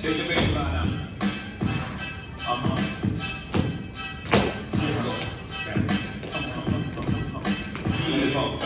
Take the bass line out. Here we go. Okay. Here we go.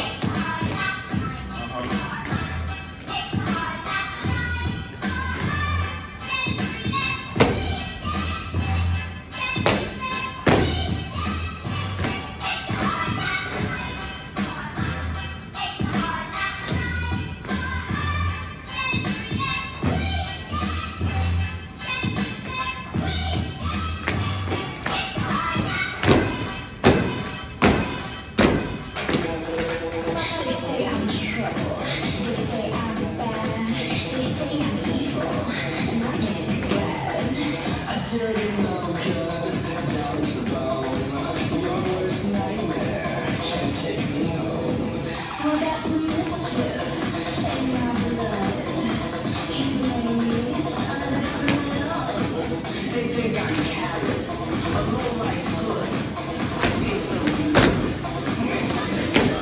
Dirty no good, down to the bone. Your worst nightmare can't take me home. So that's some mischief in my blood. Keep blaming me on love. They think I'm callous, a low life good. I feel so useless, misunderstood.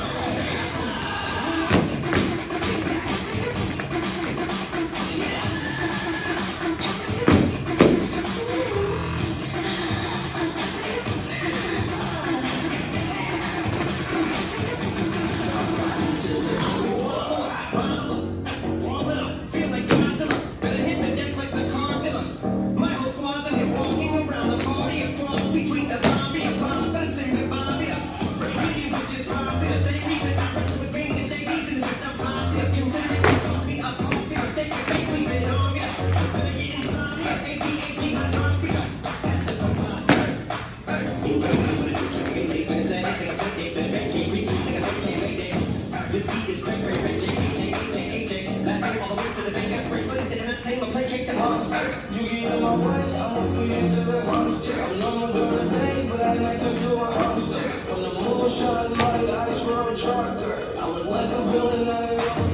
Between the zombie and pop dancing with Bobby, breaking which is probably the same reason I wrestle with pain and shake pieces with the posse. Considering it cost me a post, I'll stake your face, leave it on ya. Gonna get insomnia, ADHD, hypoxia. That's the monster. You better know what it is, you ain't lazy to say anything about it, but I can't reach you, nigga, I can't make it. This beat is crack, crack, crack, J-A-J-A-J-A-J. Laughing all the way to the bank, I spray flames and entertainment, placate the monster. You get in my way, I'ma feed you to the monster. I'm normal during the day, but at night turn to a monster. When the moon shines like ice road trucker, I look like a villain that ain't